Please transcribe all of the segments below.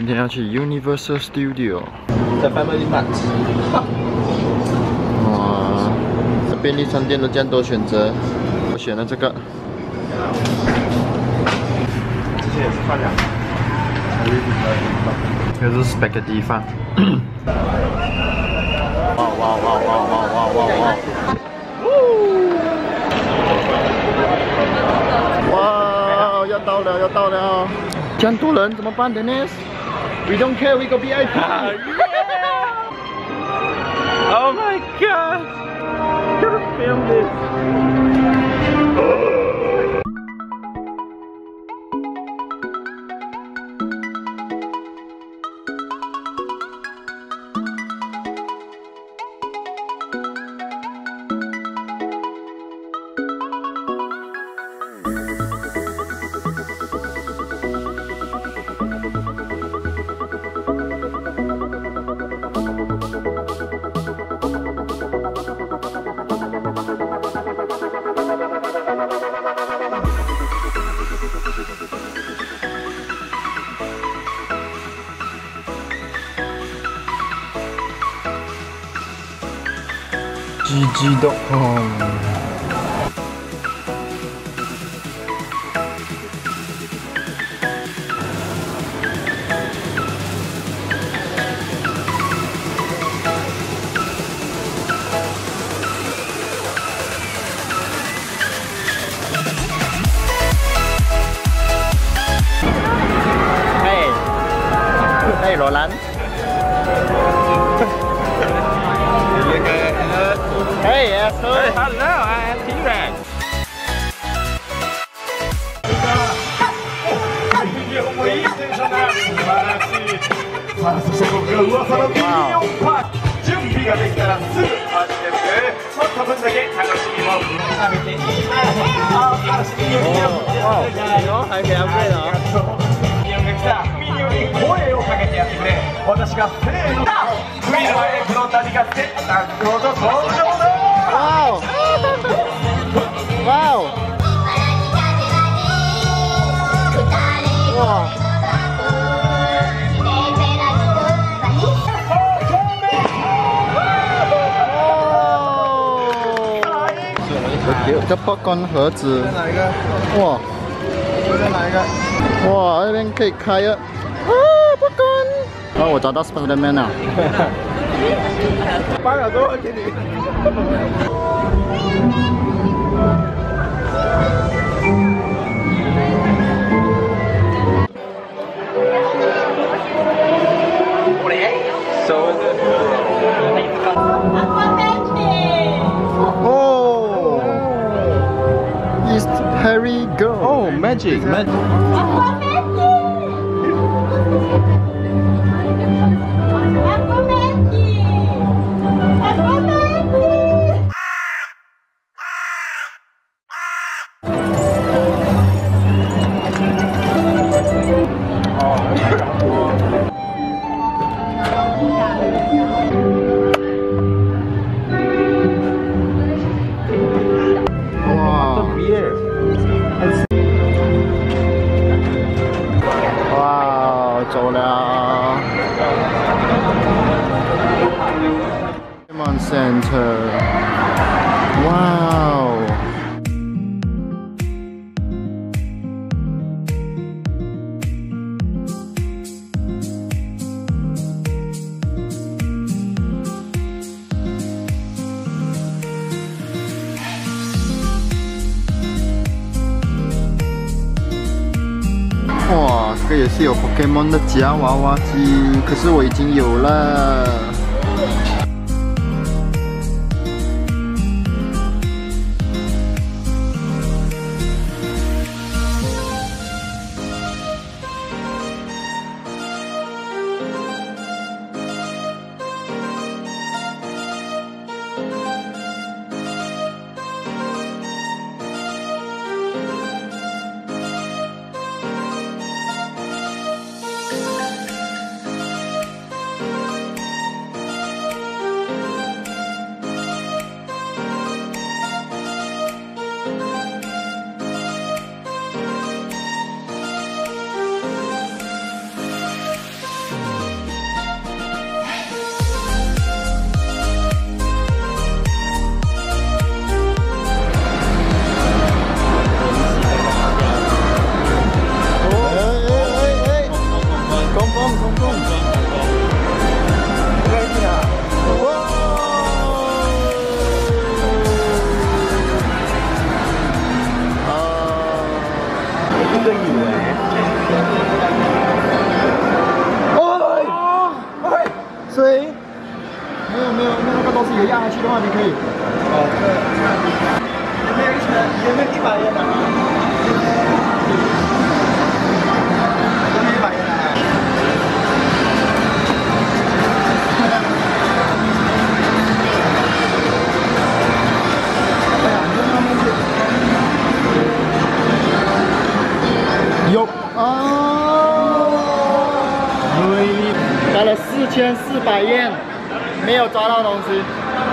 今天要去 Universal Studio。 在 Family Mart。 哇，这便利商店都这样多选择，我选了这个。 之前也是放两个。 这个是 spaghetti 饭。哇哇哇哇哇哇哇哇！哇，要到了，要到了！这样多人怎么办 ，Dennis？ We don't care, we go VIP. Oh my god! Gotta film this. GG.com。嘿，罗兰。Hey, asshole. Hey, hello, I am T-Rex. 唯一選手が素晴らしい。さあ、そして僕が噂のミニオンパーク。準備ができたらすぐ始めて、ちょっと分だけ楽しみを食べていいな。楽しみにミニオン。 还可以 upgrade ミニオンが来た。ミニオンに声をかけてやってくれ。私がせーの。次のエクの旅がって、先ほど登場だ。 Wow! Wow! Wow! 这爆光盒子， 哪一个？ 哇！ 再哪一个？ 哇，那边可以开了。啊，爆光！啊，我找到 Spider-Man 了。 8秒钟给你。 Oh, it's Harry Girl. Oh, magic. Wow, 走了。Pokemon Center. Wow. 哇，这个也是有 Pokemon 的夹娃娃机，可是我已经有了。 的话，你可以。哦，有没有100元的？有没有100元的？有啊，花了4400元，没有抓到东西。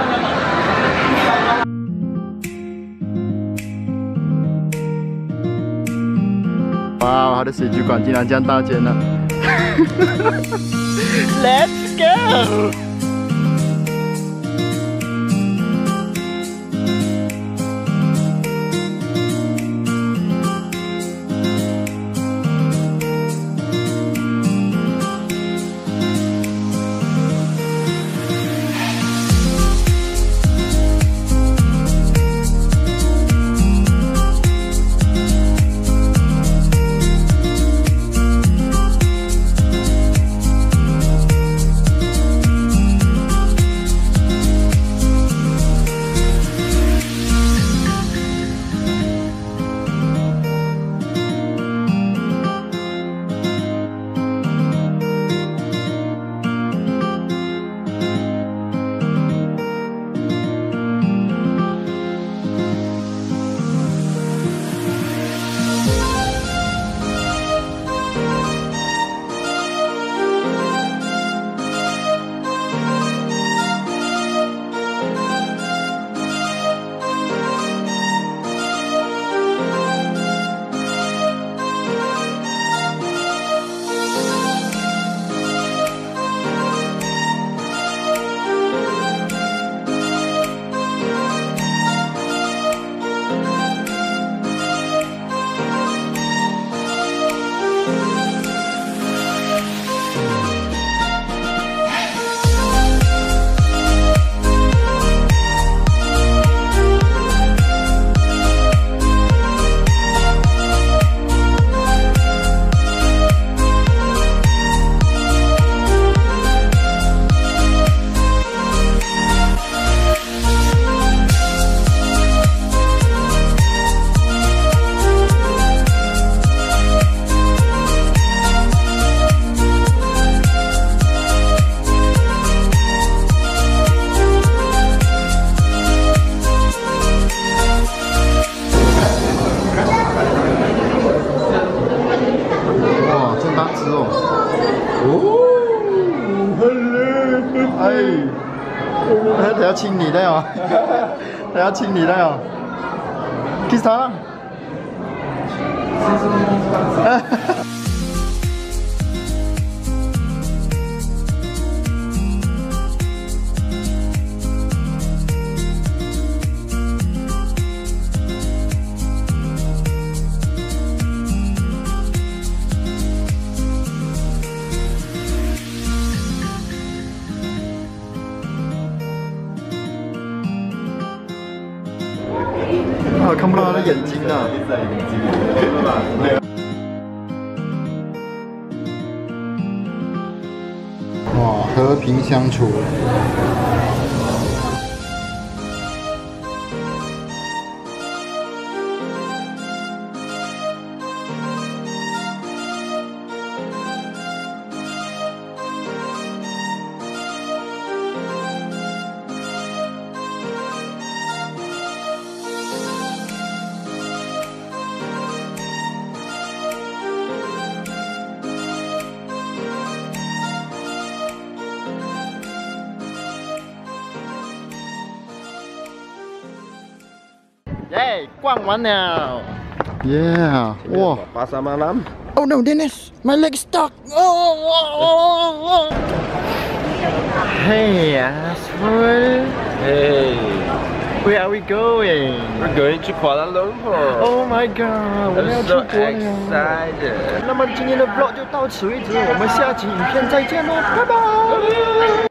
哇，他的水族馆竟然这样大间了！Let's go！ 他要亲你的哟，他要亲你的哟 ，kiss 他了。啊，看不到他的眼睛啊！哇，和平相处。耶，逛完了。Yeah， 哇 Pasar malam. Oh no, Dennis, my leg stuck. Oh. Hey, Asfur. Hey, Where are we going? we're going to Kuala Lumpur. Oh my god， 我们要 I'm 出 so 国了。 excited. 那么今天的 vlog 就到此为止，我们下期影片再见喽，拜拜。